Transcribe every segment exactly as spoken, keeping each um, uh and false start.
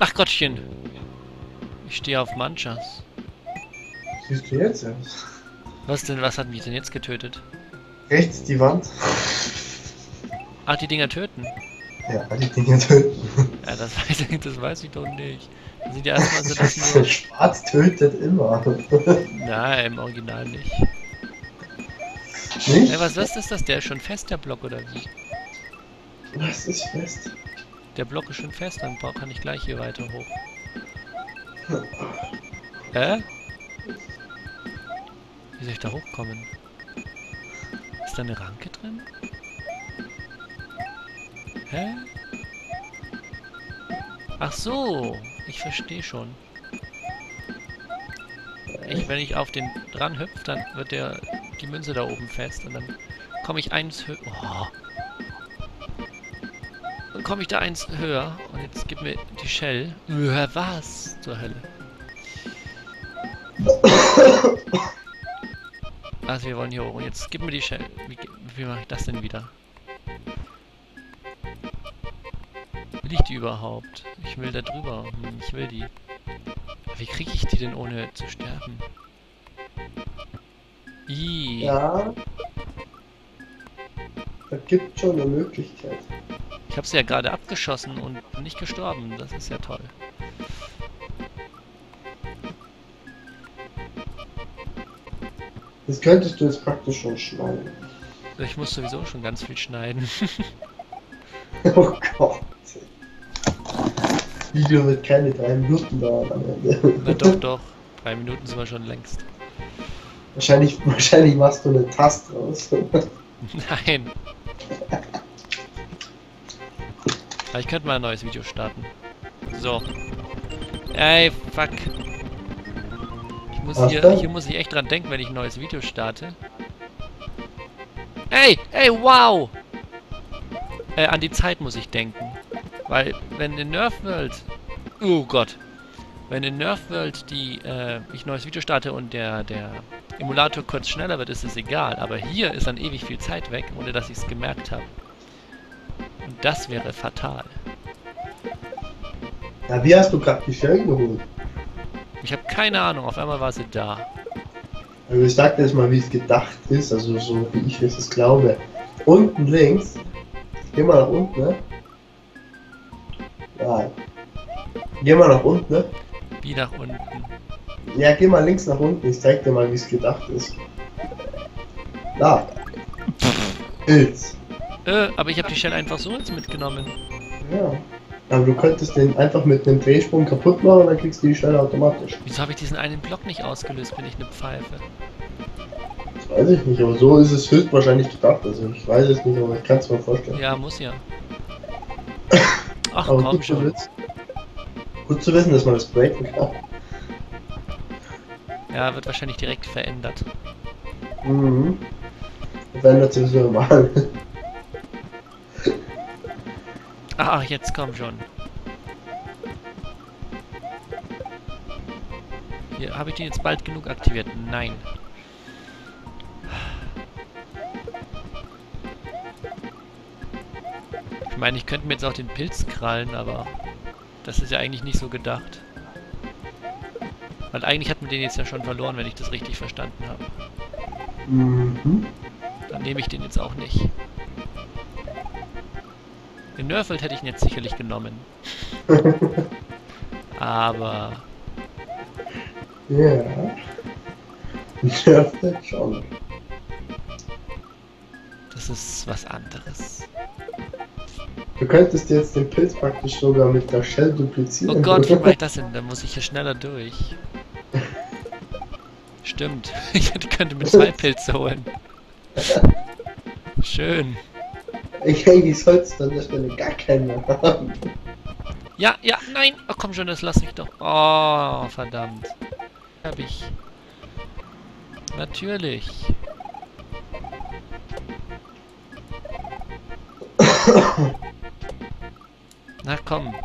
Ach Gottchen. Ich stehe auf Manchas. Siehst du jetzt erst? Was denn, was hat mich denn jetzt getötet? Rechts die Wand. Ach, die Dinger töten. Ja, die Dinger töten. Ja, das weiß ich, das weiß ich doch nicht. Das sind ja erstmal so das Das nur. Schwarz tötet immer. Nein, im Original nicht. Nicht? Ey, was, was ist das? Der ist schon fest, der Block, oder wie? Was ist fest? Der Block ist schon fest, dann kann ich gleich hier weiter hoch. Hä? Wie soll ich da hochkommen? Ist da eine Ranke drin? Hä? Ach so, ich verstehe schon. Ich, wenn ich auf den dran hüpfe, dann wird der die Münze da oben fest und dann komme ich eins höher. Oh. Dann komme ich da eins höher und jetzt gib mir die Shell. Äh, was zur Hölle? Also wir wollen hier hoch. Jetzt gib mir die Shell. Wie, wie mache ich das denn wieder? Will ich die überhaupt? Ich will da drüber. Hm, ich will die. Aber wie kriege ich die denn ohne zu sterben? Ih. Ja. Da gibt schon eine Möglichkeit. Ich habe sie ja gerade abgeschossen und bin nicht gestorben. Das ist ja toll. Das könntest du jetzt praktisch schon schneiden. Ich muss sowieso schon ganz viel schneiden. Oh Gott. Video wird keine drei Minuten dauern am Ende. Na doch, doch. Drei Minuten sind wir schon längst. Wahrscheinlich, wahrscheinlich machst du eine Taste raus. Nein. Aber ich könnte mal ein neues Video starten. So. Ey, fuck. Ich muss Was hier, denn? hier muss ich echt dran denken, wenn ich ein neues Video starte. Ey, ey, wow! Äh, an die Zeit muss ich denken. Weil, wenn in Nerf World... Oh Gott. Wenn in Nerf World die, äh, ich ein neues Video starte und der, der Emulator kurz schneller wird, ist es egal. Aber hier ist dann ewig viel Zeit weg, ohne dass ich es gemerkt habe. Und das wäre fatal. Ja, wie hast du gerade die Stellen geholt? Ich habe keine Ahnung, auf einmal war sie da. Also ich sag dir jetzt mal, wie es gedacht ist, also so wie ich es glaube. Unten links, geh mal nach unten, ne? Ja. Geh mal nach unten, ne? Wie nach unten. Ja, geh mal links nach unten, ich zeig dir mal, wie es gedacht ist. Da. Pilz. Äh, aber ich habe die Shell einfach so jetzt mitgenommen. Ja. Aber du könntest den einfach mit einem Drehsprung kaputt machen und dann kriegst du die Stelle automatisch. Wieso habe ich diesen einen Block nicht ausgelöst? Bin ich eine Pfeife? Das weiß ich nicht, aber so ist es höchstwahrscheinlich gedacht. Also ich weiß es nicht, aber ich kann es mir vorstellen. Ja, muss ja. Ach Aber komm gut zu, schon. wissen, gut zu wissen, dass man das breaken kann. Ja, wird wahrscheinlich direkt verändert. Mhm. Verändert sowieso normal. Ach, jetzt komm schon. Hier, habe ich den jetzt bald genug aktiviert? Nein. Ich meine, ich könnte mir jetzt auch den Pilz krallen, aber das ist ja eigentlich nicht so gedacht. Weil eigentlich hat man den jetzt ja schon verloren, wenn ich das richtig verstanden habe. Mhm. Dann nehme ich den jetzt auch nicht. Den Nerfeld hätte ich ihn jetzt sicherlich genommen. Aber... Ja. Nervt schon. das ist was anderes. Du könntest jetzt den Pilz praktisch sogar mit der Shell duplizieren. Oh Gott, wie mache ich das denn? Dann muss ich hier schneller durch. Stimmt. Ich könnte mit zwei Pilze holen. Schön. Ich eigentlich sollst du an der Stelle gar keinen mehr haben. Ja, ja, nein. Oh, komm schon, das lasse ich doch. Oh, verdammt. Hab ich. Natürlich. Na komm.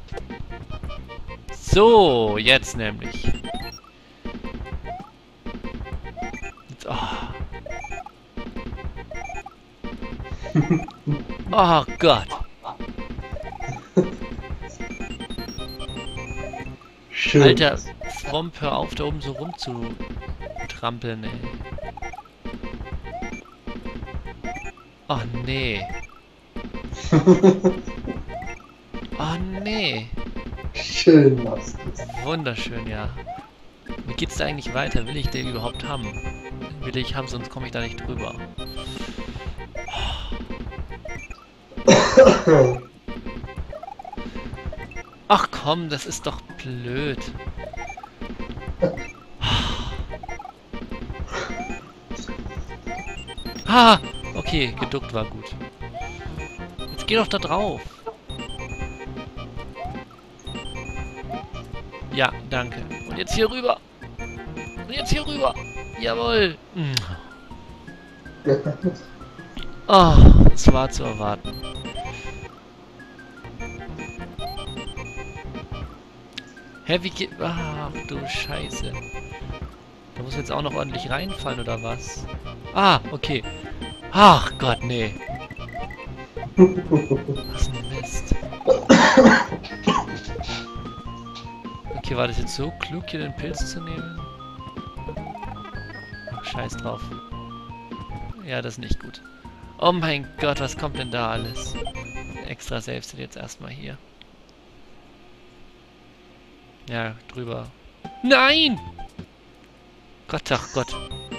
So, jetzt nämlich. Jetzt, oh. Oh Gott. Schön. Alter, Fromp, hör auf, da oben so rumzutrampeln, ey. Oh, nee. Oh, nee. Schön machst du's. Wunderschön, ja. Wie geht's da eigentlich weiter? Will ich den überhaupt haben? Will ich haben, sonst komme ich da nicht drüber. Ach komm, das ist doch blöd. Ah, okay, geduckt war gut. Jetzt geh doch da drauf. Ja, danke. Und jetzt hier rüber. Und jetzt hier rüber. Jawohl. Oh, es war zu erwarten. Hä, wie geht... Ach, du Scheiße. Da muss jetzt auch noch ordentlich reinfallen, oder was? Ah, okay. Ach Gott, nee. Was ein Mist. Okay, war das jetzt so klug, hier den Pilz zu nehmen? Ach, scheiß drauf. Ja, das ist nicht gut. Oh mein Gott, was kommt denn da alles? Extra Saves jetzt erstmal hier. Ja, drüber. Nein! Gott, ach Gott.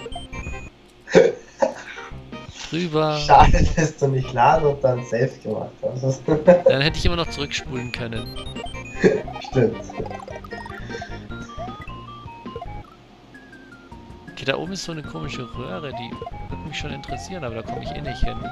Drüber. Schade, dass du nicht laden und dann selbst gemacht hast. Dann hätte ich immer noch zurückspulen können. Stimmt. Okay, da oben ist so eine komische Röhre, die würde mich schon interessieren, aber da komme ich eh nicht hin.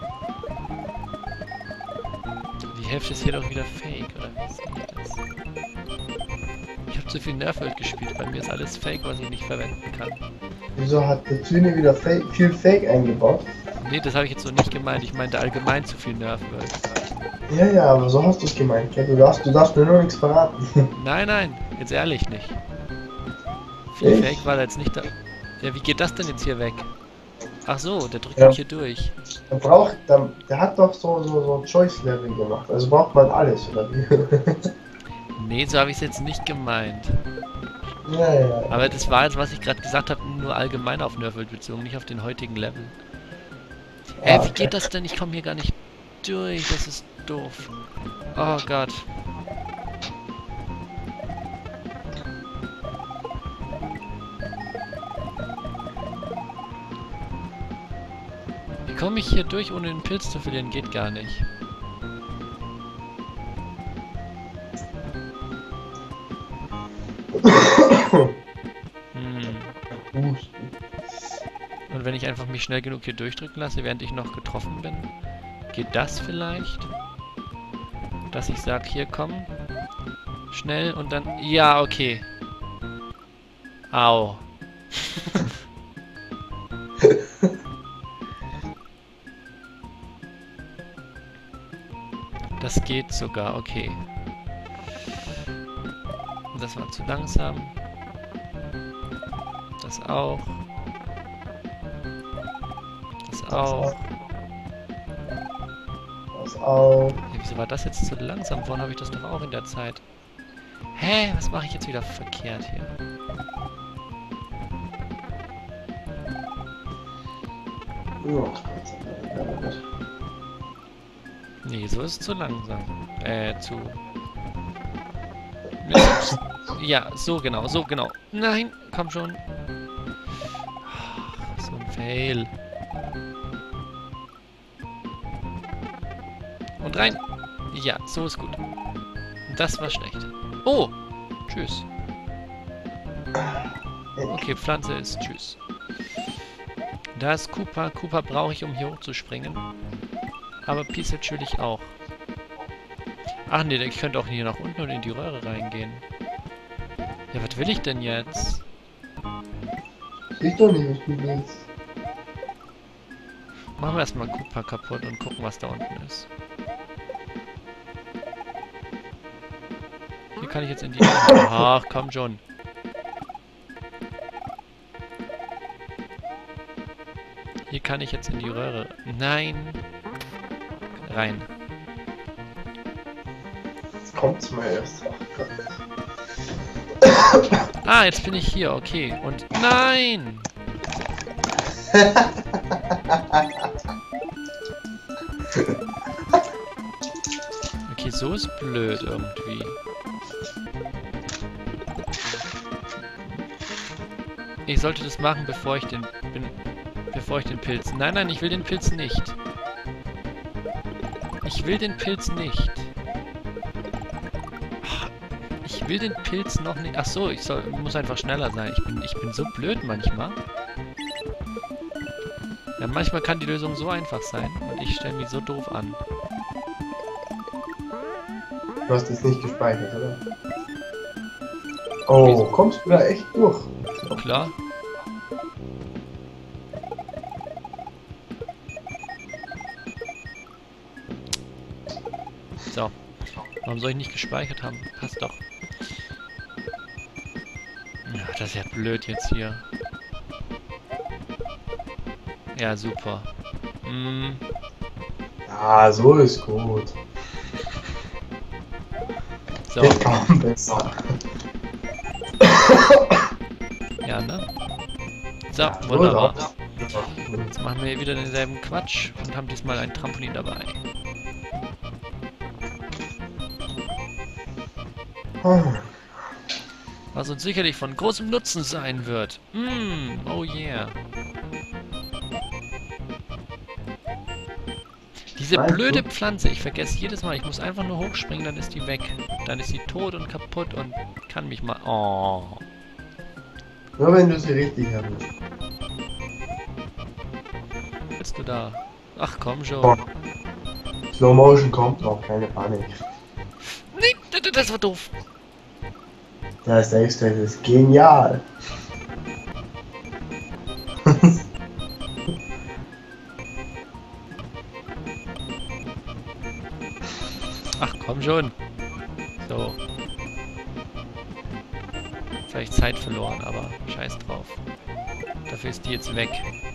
Die Hälfte ist hier doch wieder fake, oder wie geht das? Ich habe zu viel Nerfworld gespielt, bei mir ist alles fake, was ich nicht verwenden kann. Wieso hat der Zyne wieder fake, viel Fake eingebaut? Nee, das habe ich jetzt so nicht gemeint, ich meinte allgemein zu viel Nerfworld. Ja, ja, aber so hast du es gemeint, gell? Du darfst, du darfst mir nur nichts verraten. Nein, nein, jetzt ehrlich nicht. Viel Echt? Fake war da jetzt nicht da. Ja, wie geht das denn jetzt hier weg? Ach so, der drückt Ja. mich hier durch. Der braucht, der, der hat doch so, so, so ein Choice-Level gemacht, also braucht man alles, oder wie? Nee, so habe ich es jetzt nicht gemeint. Ja, ja. Aber das war jetzt, was ich gerade gesagt habe, nur allgemein auf Nerfworld bezogen, nicht auf den heutigen Level. Hä, Ah, wie okay. geht das denn? Ich komme hier gar nicht durch, das ist doof. Oh Gott. Wie komme ich hier durch, ohne den Pilz zu verlieren? Geht gar nicht. Hm. Husten. Und wenn ich einfach mich schnell genug hier durchdrücken lasse, während ich noch getroffen bin, geht das vielleicht? Dass ich sage, hier komm, schnell und dann... Ja, okay. Au. Das geht sogar, okay. Das war zu langsam. Das auch. Das auch. Das auch. Ja, wieso war das jetzt zu langsam? Vorhin habe ich das doch auch in der Zeit. Hä? Was mache ich jetzt wieder verkehrt hier? Ja. Nee, so ist es zu langsam. Äh, zu... Mist. Ja, so genau, so genau. Nein, komm schon. Ach, so ein Fail. Und rein. Ja, so ist gut. Das war schlecht. Oh! Tschüss. Okay, Pflanze ist tschüss. Da ist Koopa. Koopa brauche ich, um hier hochzuspringen. Aber Peace natürlich auch. Ach nee, ich könnte auch hier nach unten und in die Röhre reingehen. Ja, was will ich denn jetzt? Siehst doch nicht, was du willst. Machen wir erstmal Koopa kaputt und gucken, was da unten ist. Hier kann ich jetzt in die... Ach, komm schon. Hier kann ich jetzt in die Röhre... Nein! Rein. Jetzt kommt's mal erst. Ach Gott. Ah, jetzt bin ich hier, okay. Und nein! Okay, so ist blöd irgendwie. Ich sollte das machen, bevor ich den bin, bevor ich den Pilz. Nein, nein, ich will den Pilz nicht. Ich will den Pilz nicht. Ich will den Pilz noch nicht. Ach so, ich soll, muss einfach schneller sein. Ich bin, ich bin so blöd manchmal. Ja, manchmal kann die Lösung so einfach sein und ich stelle mich so doof an. Du hast jetzt nicht gespeichert, oder? Oh, wieso? Kommst du da echt durch? Klar. So. Warum soll ich nicht gespeichert haben? Passt doch. Ja, das ist ja blöd jetzt hier. Ja, super. Hm. Ja, so ist gut. So. Jetzt kommt besser. Ja, ne? So, Ja, wunderbar. so Jetzt machen wir wieder denselben Quatsch und haben diesmal ein Trampolin dabei. Oh. Was uns sicherlich von großem Nutzen sein wird. Mm, oh yeah. Diese Weißt blöde du? Pflanze, ich vergesse jedes Mal, ich muss einfach nur hochspringen, dann ist die weg. Dann ist sie tot und kaputt und kann mich mal... Oh. Nur wenn du sie richtig hast. Bist du da? Ach komm schon. Oh. Slow Motion kommt noch, keine Panik. Nee, das, das war doof. Das denkst du, das ist genial. Ach komm schon. So. Jetzt habe ich Zeit verloren, aber scheiß drauf. Dafür ist die jetzt weg.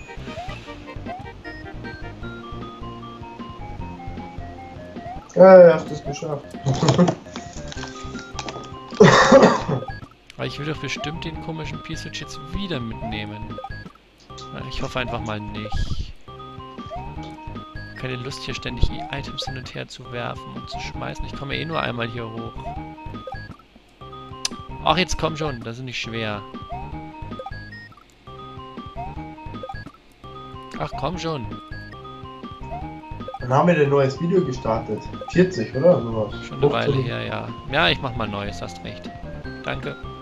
Ja, du hast es geschafft. Aber ich will doch bestimmt den komischen P-Switch jetzt wieder mitnehmen. Ich hoffe einfach mal nicht. Keine Lust hier ständig Items hin und her zu werfen und zu schmeißen. Ich komme eh nur einmal hier hoch. Ach, jetzt komm schon, das ist nicht schwer. Ach, komm schon. Dann haben wir ein neues Video gestartet. vierzig, oder? Sowas. Schon eine Weile her, ja. Ja, ich mach mal Neues, hast recht. Danke.